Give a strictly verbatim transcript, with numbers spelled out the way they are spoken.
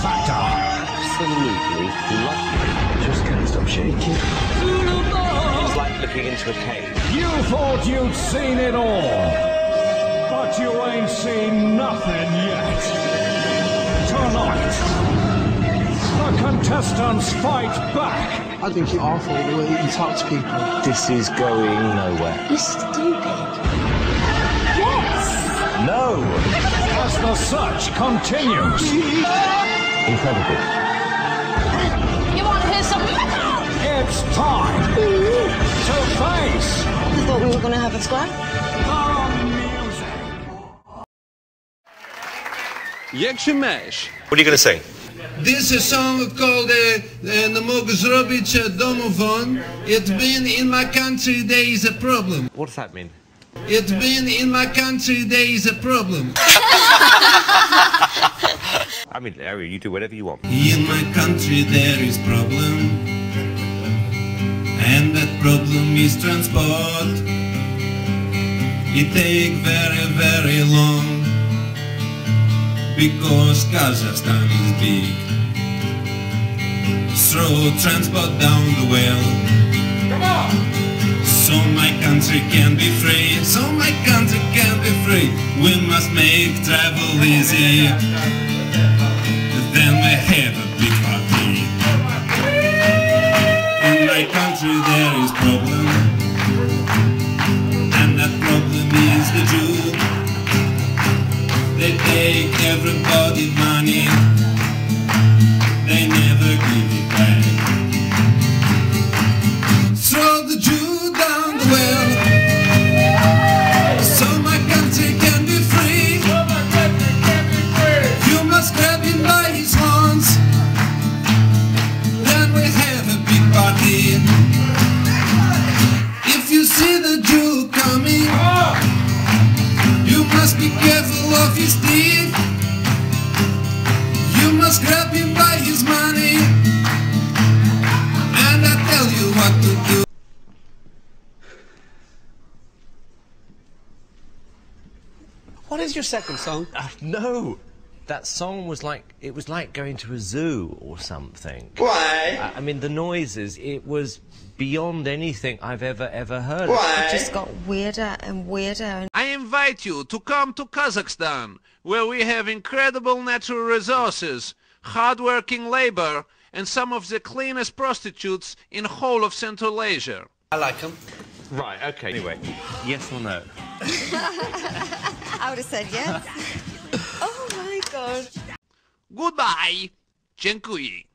X-Factor. Absolutely lovely. Just can't stop shaking. It's like looking into a cave. You thought you'd seen it all, but you ain't seen nothing yet. Tonight, the contestants fight back. I think it's awful the way you talk to people. This is going nowhere. You're stupid. Yes! No! As the search continues. Incredible. You want to hear some metal? It's time to face I thought we were going to have a scrap. the music. Jak się masz? What are you going to sing? This is a song called uh, "Nie mogę zrobić domofon." It's been in my country, there is a problem. What does that mean? It's been in my country, there is a problem. I mean, Larry, you do whatever you want. In my country there is problem, and that problem is transport. It take very, very long, because Kazakhstan is big. Throw transport down the well. Come on! So my country can be free, so my country can be free. We must make travel easy. Then we have a big party. In my country there is problem, and that problem is the Jew. They take everybody's money, they never give it back. Throw the Jew down the well, so my country can be free. You must grab him by his horns, then we have a big party. If you see the Jew coming, you must be careful of his teeth. You must grab him by his money, and I tell you what to do. What is your second song? Uh, no! That song was like, it was like going to a zoo or something. Why? I, I mean, the noises, it was beyond anything I've ever, ever heard. Why? It just got weirder and weirder. I invite you to come to Kazakhstan, where we have incredible natural resources, hard-working labor, and some of the cleanest prostitutes in the whole of Central Asia. I like him. Right, okay. Anyway, yes or no? I would have said yes. Oh my god. Goodbye. Dziękuję.